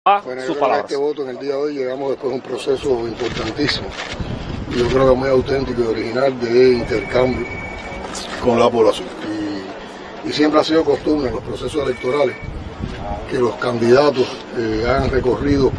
Bueno, yo creo que este voto en el día de hoy llegamos después de un proceso importantísimo, yo creo que muy auténtico y original de intercambio con la población. Y siempre ha sido costumbre en los procesos electorales que los candidatos hagan recorridos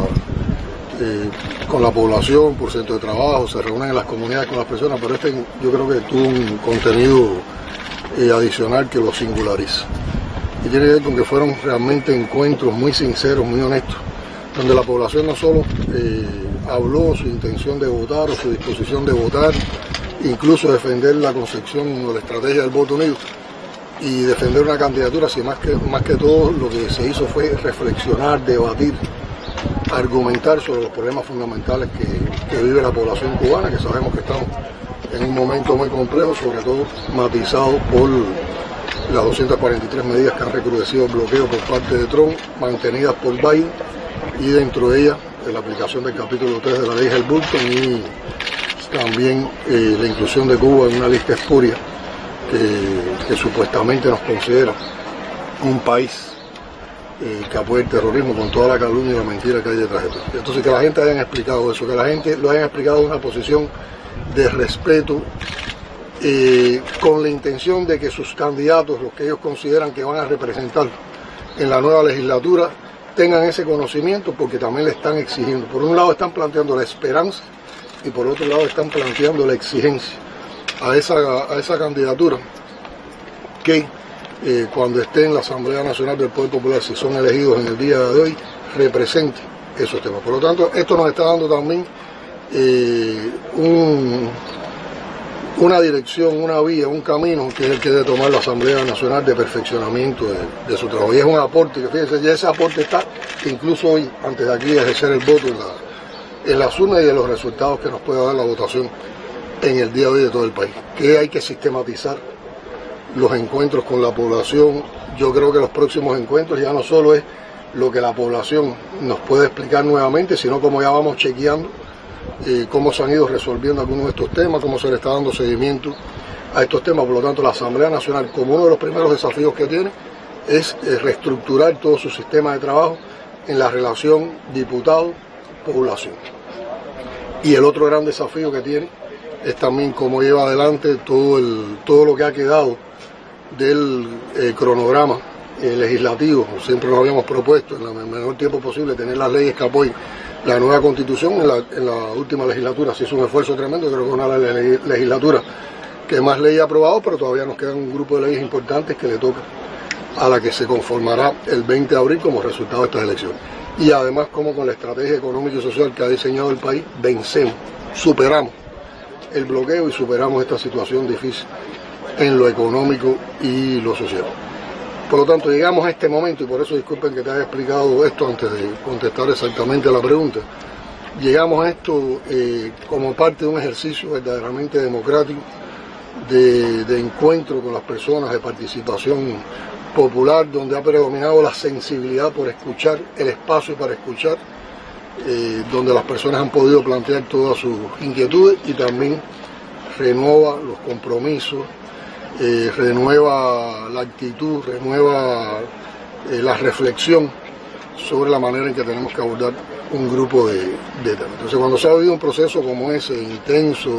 con la población, por centro de trabajo, se reúnen en las comunidades con las personas, pero este yo creo que tuvo un contenido adicional que lo singulariza. Y tiene que ver con que fueron realmente encuentros muy sinceros, muy honestos, donde la población no solo habló su intención de votar o su disposición de votar, incluso defender la concepción o la estrategia del voto unido y defender una candidatura, sino más que todo lo que se hizo fue reflexionar, debatir, argumentar sobre los problemas fundamentales que vive la población cubana, que sabemos que estamos en un momento muy complejo, sobre todo matizado por las 243 medidas que han recrudecido el bloqueo por parte de Trump, mantenidas por Biden, y dentro de ellas la aplicación del capítulo 3 de la ley Helms-Burton y también la inclusión de Cuba en una lista espuria que supuestamente nos considera un país que apoya el terrorismo con toda la calumnia y la mentira que hay detrás de todo. Entonces, que la gente hayan explicado eso, que la gente lo hayan explicado en una posición de respeto, con la intención de que sus candidatos, los que ellos consideran que van a representar en la nueva legislatura, tengan ese conocimiento, porque también le están exigiendo. Por un lado están planteando la esperanza y por otro lado están planteando la exigencia a esa candidatura que cuando esté en la Asamblea Nacional del Poder Popular, si son elegidos en el día de hoy, represente esos temas. Por lo tanto, esto nos está dando también una dirección, una vía, un camino que es el que debe tomar la Asamblea Nacional de perfeccionamiento de su trabajo. Y es un aporte, que fíjense, ya ese aporte está, que incluso hoy, antes de aquí ejercer el voto en las urnas y de los resultados que nos puede dar la votación en el día de hoy de todo el país. Que hay que sistematizar los encuentros con la población. Yo creo que los próximos encuentros ya no solo es lo que la población nos puede explicar nuevamente, sino como ya vamos chequeando cómo se han ido resolviendo algunos de estos temas, cómo se le está dando seguimiento a estos temas. Por lo tanto, la Asamblea Nacional, como uno de los primeros desafíos que tiene, es reestructurar todo su sistema de trabajo en la relación diputado-población. Y el otro gran desafío que tiene es también cómo lleva adelante todo lo que ha quedado del cronograma legislativo. Siempre nos habíamos propuesto en el menor tiempo posible tener las leyes que apoyen la nueva constitución. En la última legislatura se hizo un esfuerzo tremendo, creo que es una de las legislaturas que más leyes ha aprobado, pero todavía nos quedan un grupo de leyes importantes que le toca a la que se conformará el 20 de abril como resultado de estas elecciones. Y además, como con la estrategia económica y social que ha diseñado el país, vencemos, superamos el bloqueo y superamos esta situación difícil en lo económico y lo social. Por lo tanto, llegamos a este momento, y por eso disculpen que te haya explicado esto antes de contestar exactamente a la pregunta. Llegamos a esto como parte de un ejercicio verdaderamente democrático, de encuentro con las personas, de participación popular, donde ha predominado la sensibilidad por escuchar, el espacio para escuchar, donde las personas han podido plantear todas sus inquietudes y también renueva los compromisos, renueva la actitud, renueva la reflexión sobre la manera en que tenemos que abordar un grupo de temas. Entonces, cuando se ha vivido un proceso como ese, intenso,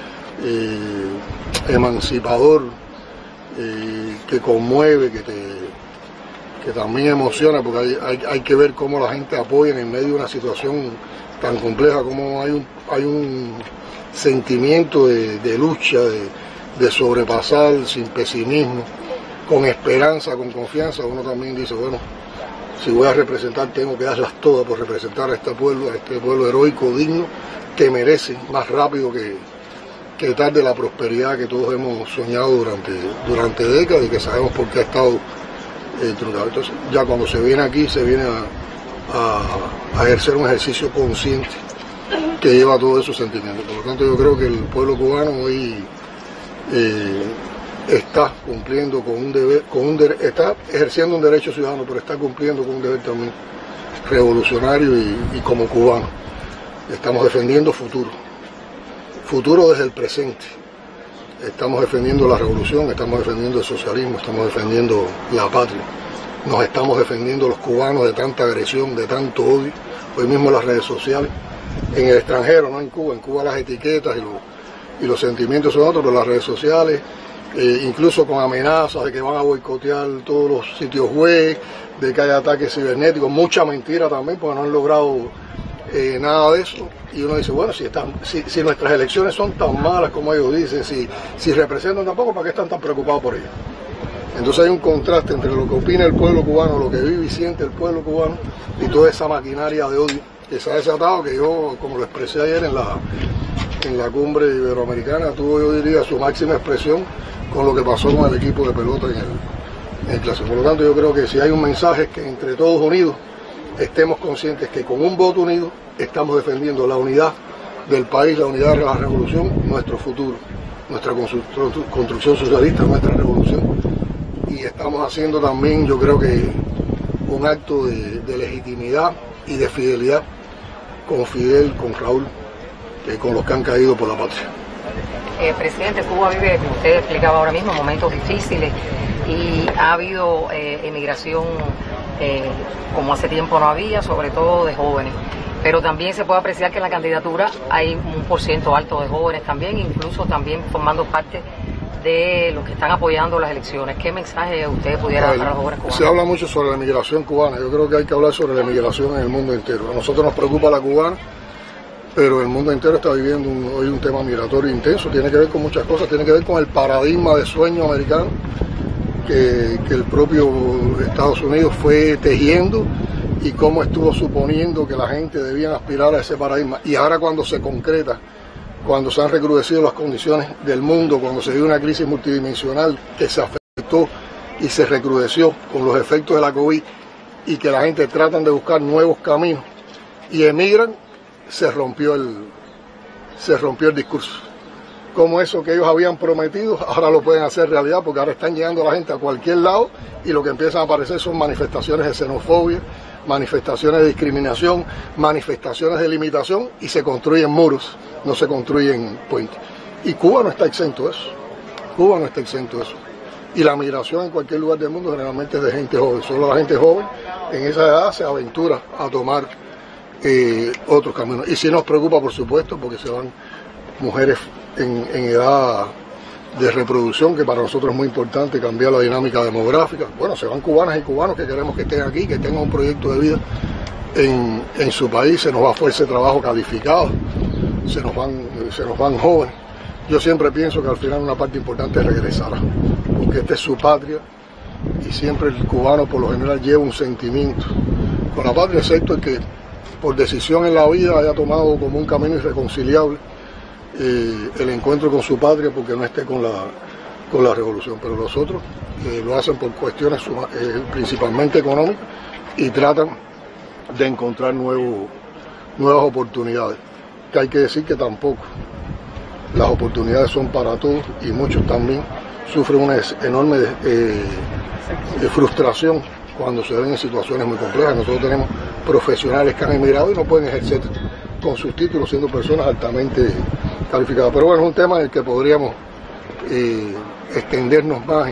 emancipador, que conmueve, que también emociona, porque hay que ver cómo la gente apoya en medio de una situación tan compleja, como hay un sentimiento de lucha, de sobrepasar sin pesimismo, con esperanza, con confianza. Uno también dice, bueno, si voy a representar, tengo que darlas todas por representar a este pueblo heroico, digno, que merece más rápido que tarde la prosperidad que todos hemos soñado durante décadas y que sabemos por qué ha estado truncado. Entonces, ya cuando se viene aquí, se viene a ejercer un ejercicio consciente que lleva todos esos sentimientos. Por lo tanto, yo creo que el pueblo cubano hoy está cumpliendo con un deber, está ejerciendo un derecho ciudadano, pero está cumpliendo con un deber también revolucionario y como cubano. Estamos defendiendo futuro desde el presente. Estamos defendiendo la revolución, estamos defendiendo el socialismo, estamos defendiendo la patria. nos estamos defendiendo los cubanos de tanta agresión, de tanto odio, hoy mismo las redes sociales, en el extranjero, no en Cuba las etiquetas y los sentimientos son otros, pero las redes sociales, incluso con amenazas de que van a boicotear todos los sitios web, de que hay ataques cibernéticos, mucha mentira también, porque no han logrado nada de eso, y uno dice, bueno, si nuestras elecciones son tan malas como ellos dicen, si representan tampoco, ¿para qué están tan preocupados por ellas? Entonces hay un contraste entre lo que opina el pueblo cubano, lo que vive y siente el pueblo cubano, y toda esa maquinaria de odio que se ha desatado, que yo, como lo expresé ayer en la cumbre iberoamericana, tuvo, yo diría, su máxima expresión con lo que pasó con el equipo de pelota en el clásico. Por lo tanto, yo creo que si hay un mensaje es que entre todos unidos estemos conscientes que con un voto unido estamos defendiendo la unidad del país, la unidad de la revolución, nuestro futuro, nuestra construcción socialista, nuestra revolución. Y estamos haciendo también, yo creo que, un acto de legitimidad y de fidelidad con Fidel, con Raúl, con los que han caído por la patria. Presidente, Cuba vive, como usted explicaba ahora mismo, momentos difíciles y ha habido emigración como hace tiempo no había, sobre todo de jóvenes. Pero también se puede apreciar que en la candidatura hay un % alto de jóvenes también, incluso también formando parte de los que están apoyando las elecciones. ¿Qué mensaje usted pudiera dar a los jóvenes cubanos? Se habla mucho sobre la emigración cubana. Yo creo que hay que hablar sobre la emigración en el mundo entero. A nosotros nos preocupa la cubana, pero el mundo entero está viviendo hoy un tema migratorio intenso. Tiene que ver con muchas cosas, tiene que ver con el paradigma de sueño americano que el propio Estados Unidos fue tejiendo y cómo estuvo suponiendo que la gente debía aspirar a ese paradigma. Y ahora cuando se concreta, cuando se han recrudecido las condiciones del mundo, cuando se dio una crisis multidimensional que se afectó y se recrudeció con los efectos de la COVID y que la gente tratan de buscar nuevos caminos y emigran, se rompió el discurso. Como eso que ellos habían prometido, ahora lo pueden hacer realidad, porque ahora están llegando la gente a cualquier lado y lo que empiezan a aparecer son manifestaciones de xenofobia, manifestaciones de discriminación, manifestaciones de limitación, y se construyen muros, no se construyen puentes. Y Cuba no está exento de eso. Cuba no está exento de eso. Y la migración en cualquier lugar del mundo generalmente es de gente joven. Solo la gente joven en esa edad se aventura a tomar otros caminos. Y sí nos preocupa, por supuesto, porque se van mujeres en edad de reproducción, que para nosotros es muy importante cambiar la dinámica demográfica. Bueno, se van cubanas y cubanos que queremos que estén aquí, que tengan un proyecto de vida en su país. Se nos va fuerza de trabajo calificado, se nos van jóvenes. Yo siempre pienso que al final una parte importante regresará, porque esta es su patria y siempre el cubano por lo general lleva un sentimiento con la patria, excepto el que por decisión en la vida haya tomado como un camino irreconciliable el encuentro con su patria porque no esté con la revolución. Pero los otros lo hacen por cuestiones principalmente económicas y tratan de encontrar nuevas oportunidades, que hay que decir que tampoco las oportunidades son para todos y muchos también sufren una enorme frustración cuando se ven en situaciones muy complejas. Nosotros tenemos profesionales que han emigrado y no pueden ejercer con sus títulos siendo personas altamente calificadas. Pero bueno, es un tema en el que podríamos extendernos más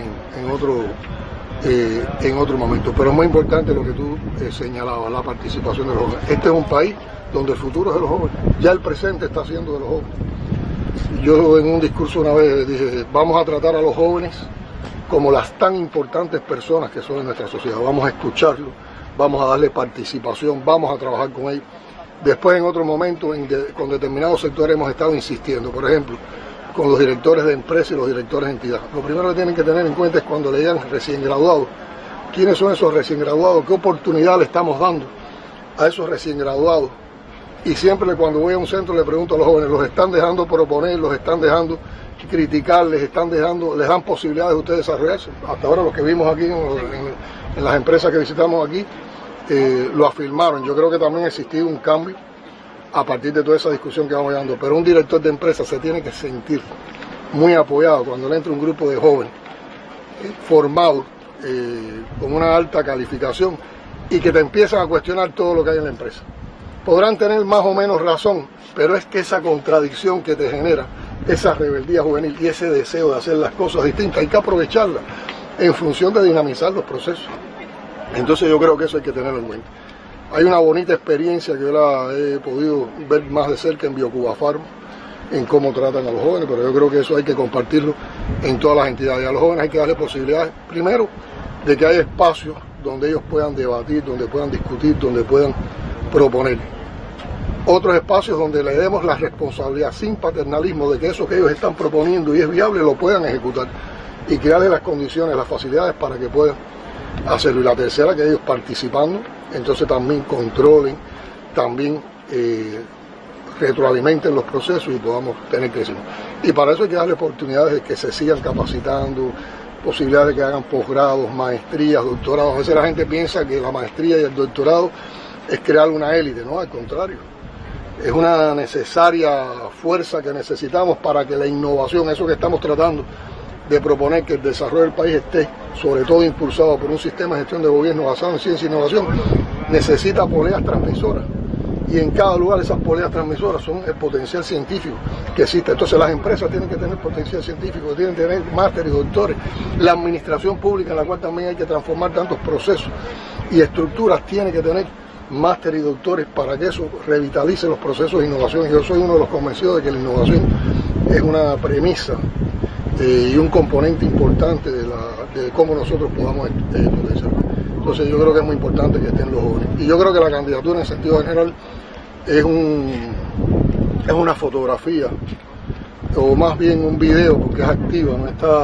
en otro momento. Pero es muy importante lo que tú señalabas, la participación de los jóvenes. Este es un país donde el futuro es de los jóvenes. Ya el presente está siendo de los jóvenes. Yo en un discurso una vez dije, vamos a tratar a los jóvenes como las tan importantes personas que son en nuestra sociedad. Vamos a escucharlos, vamos a darle participación, vamos a trabajar con ellos. Después, en otro momento, con determinados sectores hemos estado insistiendo, por ejemplo, con los directores de empresas y los directores de entidades. Lo primero que tienen que tener en cuenta es cuando le digan recién graduados. ¿Quiénes son esos recién graduados? ¿Qué oportunidad le estamos dando a esos recién graduados? Y siempre cuando voy a un centro le pregunto a los jóvenes, ¿los están dejando proponer, los están dejando criticar, les dan posibilidades de ustedes desarrollarse? Hasta ahora los que vimos aquí en las empresas que visitamos aquí, lo afirmaron. Yo creo que también ha existido un cambio a partir de toda esa discusión que vamos dando, pero un director de empresa se tiene que sentir muy apoyado cuando le entra un grupo de jóvenes formados con una alta calificación y que te empiezan a cuestionar todo lo que hay en la empresa. Podrán tener más o menos razón, pero es que esa contradicción que te genera, esa rebeldía juvenil y ese deseo de hacer las cosas distintas, hay que aprovecharla en función de dinamizar los procesos. Entonces yo creo que eso hay que tenerlo en cuenta. Hay una bonita experiencia que yo la he podido ver más de cerca en Biocuba Farm, en cómo tratan a los jóvenes, pero yo creo que eso hay que compartirlo en todas las entidades. A los jóvenes hay que darle posibilidades, primero, de que haya espacios donde ellos puedan debatir, donde puedan discutir, donde puedan proponer. Otros espacios donde le demos la responsabilidad sin paternalismo de que eso que ellos están proponiendo y es viable lo puedan ejecutar y crearles las condiciones, las facilidades para que puedan hacerlo. Y la tercera, que ellos participando, entonces también controlen, también retroalimenten los procesos y podamos tener crecimiento. Y para eso hay que darle oportunidades de que se sigan capacitando, posibilidades de que hagan posgrados, maestrías, doctorados. A veces la gente piensa que la maestría y el doctorado es crear una élite, no, al contrario. Es una necesaria fuerza que necesitamos para que la innovación, eso que estamos tratando de proponer, que el desarrollo del país esté sobre todo impulsado por un sistema de gestión de gobierno basado en ciencia e innovación, necesita poleas transmisoras. Y en cada lugar esas poleas transmisoras son el potencial científico que existe. Entonces las empresas tienen que tener potencial científico, tienen que tener máster y doctores. La administración pública, en la cual también hay que transformar tantos procesos y estructuras, tiene que tener máster y doctores para que eso revitalice los procesos de innovación. Yo soy uno de los convencidos de que la innovación es una premisa y un componente importante de cómo nosotros podamos potenciar. Entonces yo creo que es muy importante que estén los jóvenes. Y yo creo que la candidatura en sentido general es una fotografía, o más bien un video, porque es activa,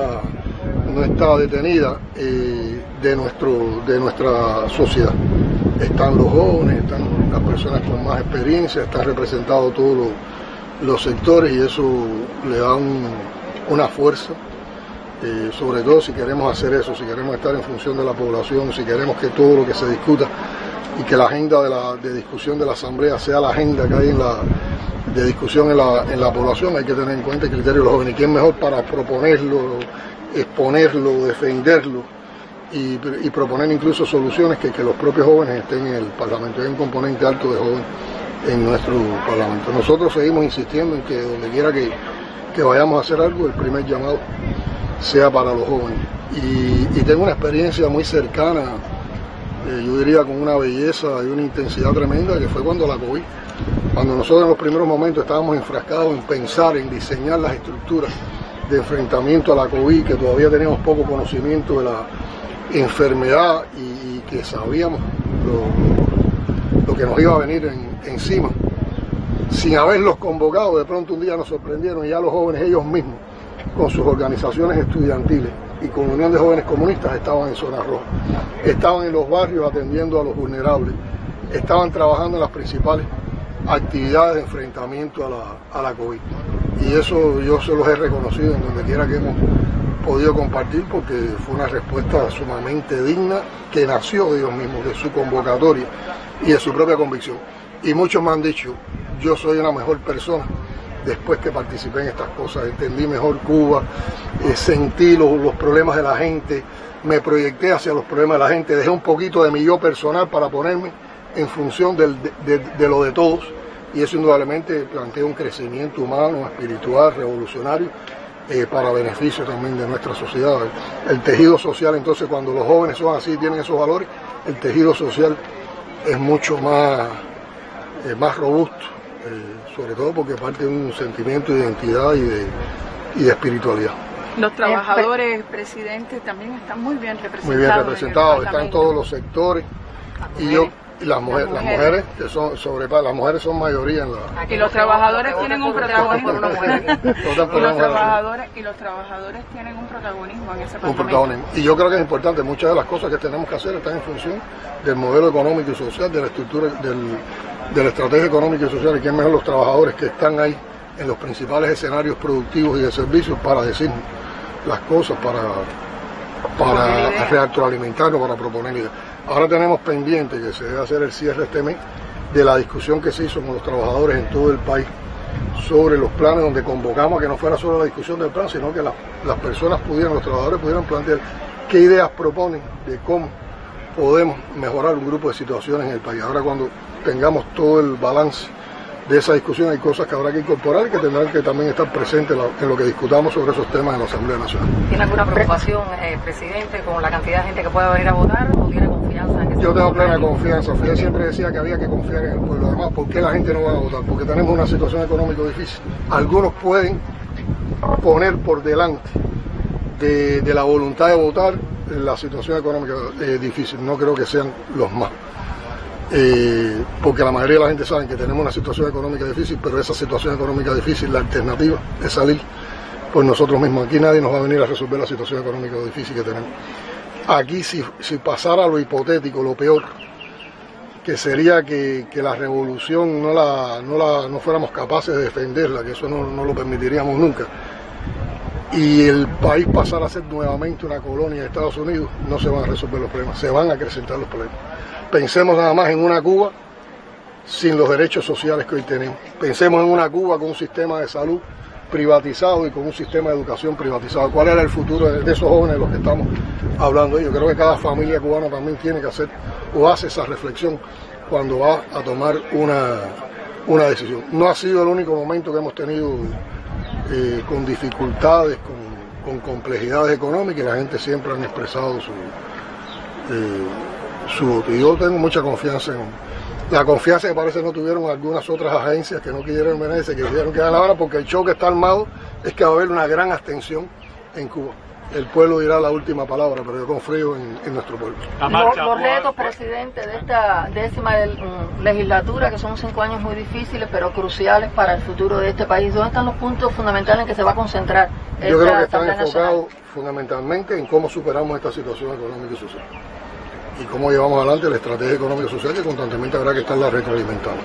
no está detenida, de nuestra sociedad. Están los jóvenes, están las personas con más experiencia, están representados todos los sectores, y eso le da una fuerza. Sobre todo si queremos hacer eso, si queremos estar en función de la población, si queremos que todo lo que se discuta y que la agenda de discusión de la Asamblea sea la agenda que hay de discusión en la población, hay que tener en cuenta el criterio de los jóvenes. ¿Quién mejor para proponerlo, exponerlo, defenderlo y proponer incluso soluciones que los propios jóvenes estén en el Parlamento? Hay un componente alto de jóvenes en nuestro Parlamento. Nosotros seguimos insistiendo en que donde quiera que vayamos a hacer algo, el primer llamado sea para los jóvenes. Y tengo una experiencia muy cercana, yo diría con una belleza y una intensidad tremenda, que fue cuando la COVID, cuando nosotros en los primeros momentos estábamos enfrascados en pensar, en diseñar las estructuras de enfrentamiento a la COVID, que todavía teníamos poco conocimiento de la enfermedad y que sabíamos lo que nos iba a venir encima. Sin haberlos convocado, de pronto un día nos sorprendieron y ya los jóvenes ellos mismos, con sus organizaciones estudiantiles y con la Unión de Jóvenes Comunistas, estaban en zona roja, estaban en los barrios atendiendo a los vulnerables, estaban trabajando en las principales actividades de enfrentamiento a la COVID. Y eso yo se los he reconocido en donde quiera que hemos podido compartir, porque fue una respuesta sumamente digna que nació de ellos mismos, de su convocatoria y de su propia convicción. Y muchos me han dicho, yo soy una mejor persona después que participé en estas cosas, entendí mejor Cuba, sentí los problemas de la gente, me proyecté hacia los problemas de la gente, dejé un poquito de mi yo personal para ponerme en función de lo de todos, y eso indudablemente plantea un crecimiento humano, espiritual, revolucionario, para beneficio también de nuestra sociedad. El tejido social, entonces, cuando los jóvenes son así, tienen esos valores, el tejido social es mucho más robusto, sobre todo porque parte de un sentimiento de identidad y de espiritual. Los trabajadores, presidente, también están muy bien representados. Muy bien representados, están todos los sectores. Y las mujeres que son las mujeres son mayoría en la. Y los trabajadores tienen un protagonismo. Y los trabajadores tienen un protagonismo en ese Parlamento. Y yo creo que es importante, muchas de las cosas que tenemos que hacer están en función del modelo económico y social, de la estructura, de la estrategia económica y social, y quién mejor los trabajadores que están ahí en los principales escenarios productivos y de servicios para decirnos las cosas, para retroalimentarnos, para proponer ideas. Ahora tenemos pendiente que se debe hacer el cierre este mes de la discusión que se hizo con los trabajadores en todo el país sobre los planes, donde convocamos a que no fuera solo la discusión del plan, sino que las personas los trabajadores pudieran plantear qué ideas proponen de cómo podemos mejorar un grupo de situaciones en el país. Ahora, cuando tengamos todo el balance de esa discusión, hay cosas que habrá que incorporar y que tendrán que también estar presentes en lo que discutamos sobre esos temas en la Asamblea Nacional. ¿Tiene alguna preocupación, presidente, con la cantidad de gente que pueda venir a votar, o tiene confianza confianza en que Yo tengo plena confianza. Fidel siempre decía que había que confiar en el pueblo. Además, ¿por qué la gente no va a votar? Porque tenemos una situación económica difícil. Algunos pueden poner por delante de la voluntad de votar la situación económica difícil. No creo que sean los más. Porque la mayoría de la gente sabe que tenemos una situación económica difícil, pero esa situación económica difícil, la alternativa es salir por nosotros mismos. Aquí nadie nos va a venir a resolver la situación económica difícil que tenemos. Aquí si pasara lo hipotético, lo peor, que sería que la revolución no fuéramos capaces de defenderla, que eso no lo permitiríamos nunca, y el país pasara a ser nuevamente una colonia de Estados Unidos, no se van a resolver los problemas, se van a acrecentar los problemas. Pensemos nada más en una Cuba sin los derechos sociales que hoy tenemos. Pensemos en una Cuba con un sistema de salud privatizado y con un sistema de educación privatizado. ¿Cuál era el futuro de esos jóvenes de los que estamos hablando? Yo creo que cada familia cubana también tiene que hacer o hace esa reflexión cuando va a tomar una decisión. No ha sido el único momento que hemos tenido con dificultades, con complejidades económicas, y la gente siempre han expresado su voto. Y yo tengo mucha confianza en la confianza que parece no tuvieron algunas otras agencias que no quisieron venir, que quisieron quedar ahora, porque el choque está armado, es que va a haber una gran abstención en Cuba. El pueblo dirá la última palabra, pero yo confío en nuestro pueblo. Los retos, presidente, de esta 10ª legislatura, que son 5 años muy difíciles, pero cruciales para el futuro de este país, ¿dónde están los puntos fundamentales en que se va a concentrar esta Yo creo que están Asamblea enfocados Nacional? Fundamentalmente en cómo superamos esta situación económica y social. Y cómo llevamos adelante la estrategia económica y social, que constantemente habrá que estarla retroalimentando.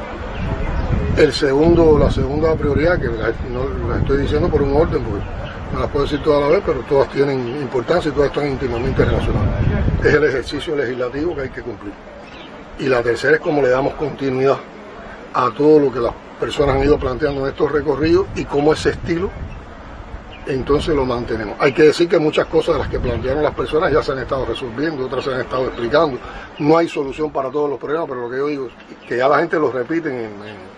La segunda prioridad, que no la estoy diciendo por un orden, porque no las puedo decir todas a la vez, pero todas tienen importancia y todas están íntimamente relacionadas, es el ejercicio legislativo que hay que cumplir. Y la tercera es cómo le damos continuidad a todo lo que las personas han ido planteando en estos recorridos y cómo ese estilo entonces lo mantenemos. Hay que decir que muchas cosas de las que plantearon las personas ya se han estado resolviendo, otras se han estado explicando. No hay solución para todos los problemas, pero lo que yo digo es que ya la gente lo repite,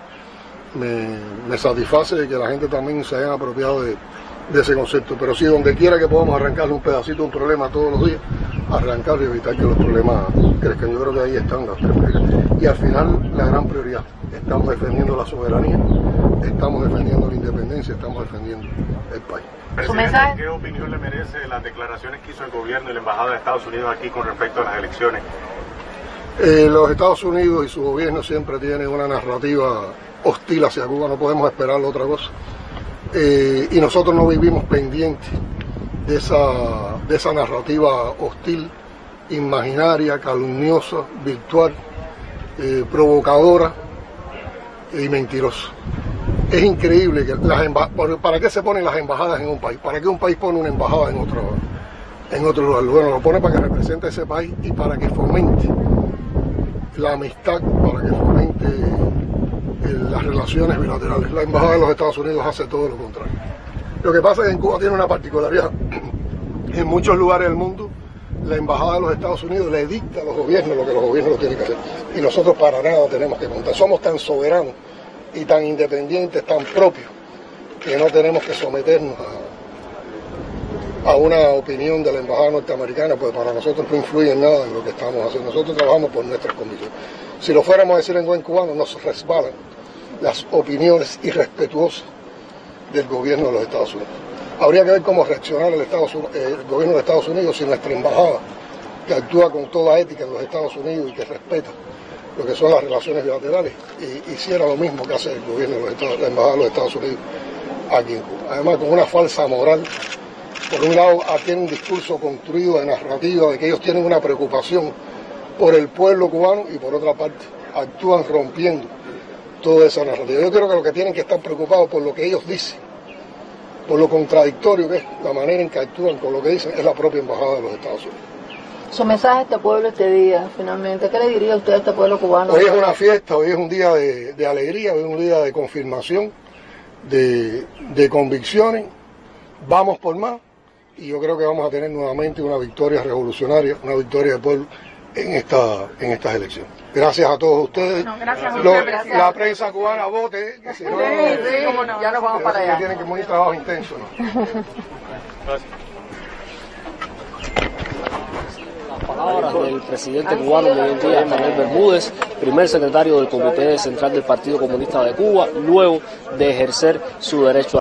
me satisface de que la gente también se haya apropiado de ese concepto. Pero sí, donde quiera que podamos arrancarle un pedacito de un problema todos los días, arrancar y evitar que los problemas crezcan. Yo creo que ahí están las tres prioridades. Y al final, la gran prioridad, estamos defendiendo la soberanía, estamos defendiendo la independencia, estamos defendiendo el país. Presidente, ¿qué opinión le merece las declaraciones que hizo el gobierno y la embajada de Estados Unidos aquí con respecto a las elecciones? Los Estados Unidos y su gobierno siempre tienen una narrativa hostil hacia Cuba, no podemos esperar otra cosa. Y nosotros no vivimos pendientes de esa narrativa hostil, imaginaria, calumniosa, virtual, provocadora y mentirosa. Es increíble que ¿para qué se ponen las embajadas en un país? ¿Para qué un país pone una embajada en otro lugar? Bueno, lo pone para que represente a ese país y para que fomente la amistad, para que fomente las relaciones bilaterales. La embajada de los Estados Unidos hace todo lo contrario. Lo que pasa es que en Cuba tiene una particularidad. En muchos lugares del mundo, la embajada de los Estados Unidos le dicta a los gobiernos lo que los gobiernos tienen que hacer. Y nosotros para nada tenemos que contar. Somos tan soberanos y tan independientes, tan propios, que no tenemos que someternos a una opinión de la embajada norteamericana, pues para nosotros no influye en nada en lo que estamos haciendo. Nosotros trabajamos por nuestras convicciones. Si lo fuéramos a decir en buen cubano, nos resbalan las opiniones irrespetuosas del gobierno de los Estados Unidos. Habría que ver cómo reaccionar el gobierno de Estados Unidos si nuestra embajada, que actúa con toda ética en los Estados Unidos y que respeta lo que son las relaciones bilaterales, y hiciera lo mismo que hace el gobierno de la embajada de los Estados Unidos aquí en Cuba. Además, con una falsa moral. Por un lado, tienen un discurso construido de narrativa, de que ellos tienen una preocupación por el pueblo cubano, y por otra parte, actúan rompiendo toda esa narrativa. Yo creo que lo que tienen que estar preocupados por lo que ellos dicen, por lo contradictorio que es la manera en que actúan con lo que dicen, es la propia embajada de los Estados Unidos. Su mensaje a este pueblo este día, finalmente, ¿qué le diría usted a este pueblo cubano? Hoy es una fiesta, hoy es un día de alegría, hoy es un día de confirmación, de convicciones. Vamos por más, y yo creo que vamos a tener nuevamente una victoria revolucionaria, una victoria del pueblo en estas elecciones. Gracias a todos ustedes. No, gracias a usted, gracias. La prensa cubana vote, que si no, ya nos vamos para allá. Tienen que poner trabajo intenso, ¿no? Gracias. Palabras del presidente cubano Miguel Díaz-Canel Bermúdez, primer secretario del Comité Central del Partido Comunista de Cuba, luego de ejercer su derecho a